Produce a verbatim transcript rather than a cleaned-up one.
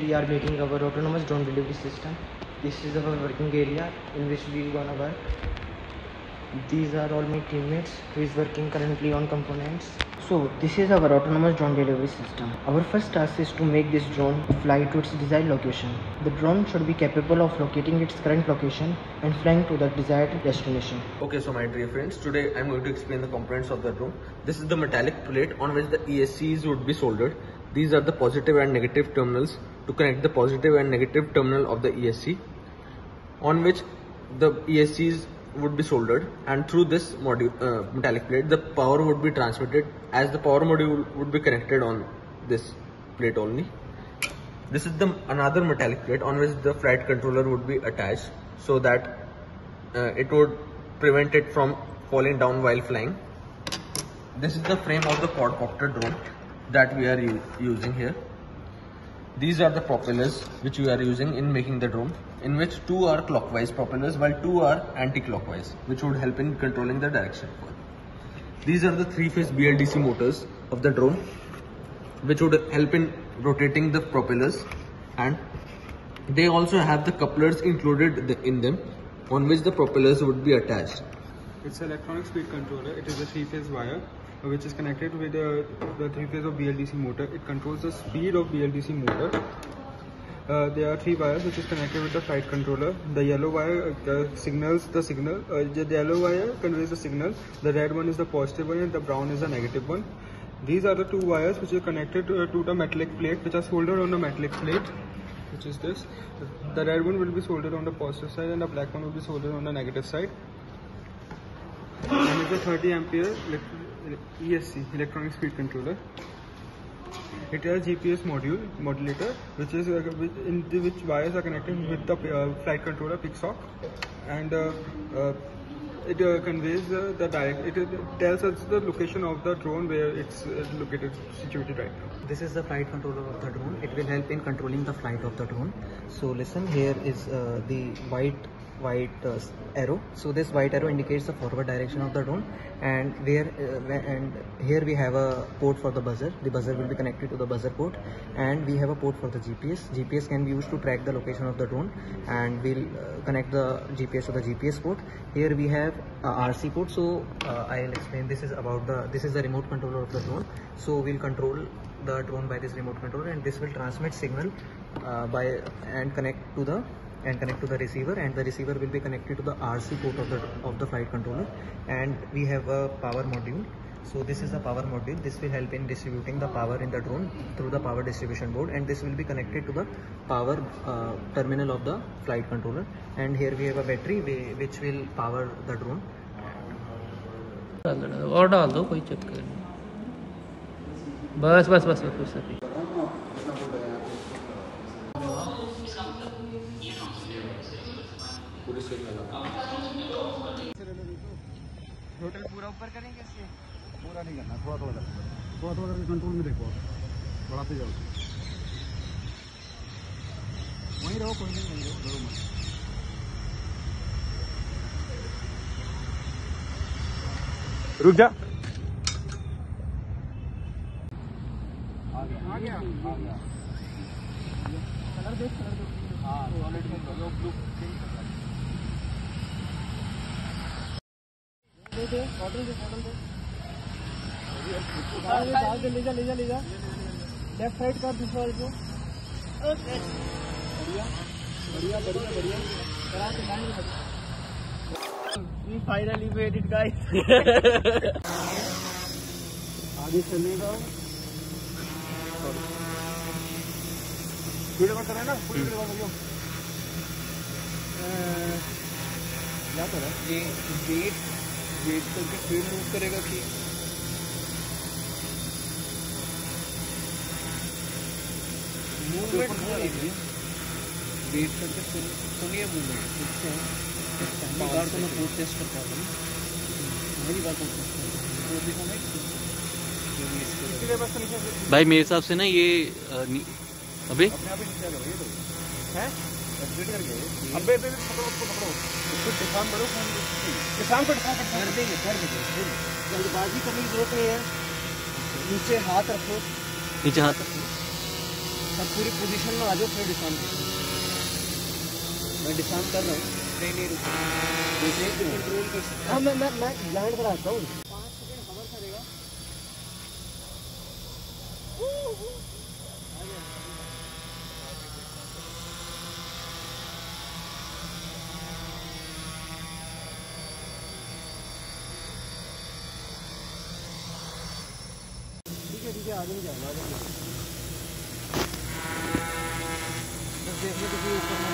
we are making our autonomous drone delivery system. This is our working area in which we gonna work. These are all my teammates who is working currently on components. So this is our autonomous drone delivery system. Our first task is to make this drone fly to its desired location. The drone should be capable of locating its current location and flying to the desired destination. Okay, so my dear friends, today I am going to explain the components of the drone. This is the metallic plate on which the E S Cs would be soldered. These are the positive and negative terminals to connect the positive and negative terminal of the E S C, on which the E S Cs would be soldered, and through this module uh, metallic plate the power would be transmitted, as the power module would be connected on this plate only. This is the another metallic plate on which the flight controller would be attached, so that uh, it would prevent it from falling down while flying. This is the frame of the quadcopter drone that we are using here. These are the propellers which we are using in making the drone, in which two are clockwise propellers while two are anti-clockwise, which would help in controlling the direction. These are the three-phase B L D C motors of the drone, which would help in rotating the propellers, and they also have the couplers included in them, on which the propellers would be attached. It's an electronic speed controller. It is a three-phase wire which is connected with the, the three phase of B L D C motor. It controls the speed of B L D C motor. Uh, there are three wires which is connected with the flight controller. The yellow wire uh, signals the signal. Uh, the yellow wire conveys the signal. The red one is the positive one and the brown is the negative one. These are the two wires which are connected to, uh, to the metallic plate, which are soldered on the metallic plate, which is this. The red one will be soldered on the positive side and the black one will be soldered on the negative side. And it's a thirty ampere E S C, electronic speed controller. It has G P S module modulator, which is uh, in the, which wires are connected with the uh, flight controller PICSOC, and uh, uh, it uh, conveys uh, the direct. It, it tells us the location of the drone where it's uh, located, situated right now. This is the flight controller of the drone. It will help in controlling the flight of the drone. So listen, here is uh, the white white uh, arrow. So this white arrow indicates the forward direction of the drone, and where uh, and here we have a port for the buzzer. The buzzer will be connected to the buzzer port, and we have a port for the G P S. G P S can be used to track the location of the drone, and we'll uh, connect the G P S to the G P S port. Here we have a R C port. So uh, I'll explain. This is about the this is the remote controller of the drone. So we'll control the drone by this remote controller, and this will transmit signal uh, by and connect to the and connect to the receiver, and the receiver will be connected to the R C port of the of the flight controller. And we have a power module. So this is the power module. This will help in distributing the power in the drone through the power distribution board, and this will be connected to the power uh, terminal of the flight controller. And here we have a battery which will power the drone. और डाल दो, कोई चक्कर नहीं, बस बस बस बस बस टोटल पूरा ऊपर करेंगे इससे? पूरा नहीं करना, थोड़ा थोड़ा करना, थोड़ा थोड़ा करके कंट्रोल में देखो, बढ़ाते जाओ, वहीं रहो, कोई नहीं, नहीं रहो, मत। रुक जा, आ गया आ गया आ गया, कलर देख, कलर देख, हाँ सॉलिड में ब्लू ब्लू दे दे, मॉडल दे, मॉडल दे, डाल दे, ले जा ले जा ले जा, लेफ्ट साइड का दूसरा इसको, बढ़िया बढ़िया बढ़िया बढ़िया, करा के लैंड कर। We finally made it, guys. आगे चलेगा, वीडियो में करें ना, पूरी वीडियो में करियो, क्या करें, ये वेट वेट करके फिर मूव करेगा कि मूवमेंट वेट करके सुनिए मूवमेंट, ठीक है। पहली बार तो मैं कोड टेस्ट करता था, पहली बार कोड टेस्ट करता भाई। मेरे हिसाब से ना ये अबे अपने आप ही नीचे आ गया ये तो है, अपडेट कर गए। अबे अबे पकड़ो उसको, पकड़ो उसको, डिफार्म करो, डिफार्म कर कर देंगे कर देंगे, जल्दबाजी करने की जरूरत नहीं है। नीचे हाथ रखो, नीचे हाथ रखो, सब पूरी पोजीशन में आ जाओ, फिर डिस्काउंट मैं डिस्काउंट कर रहा हूँ। नहीं नहीं रुको, हाँ मैं मैं मैं लैंड कराता हूँ। पाँच सेकंड कवर करेगा। ठीक है ठीक है, आगे नहीं जाएगा, आगे नहीं जाएगा। बस देखने तो ऊपर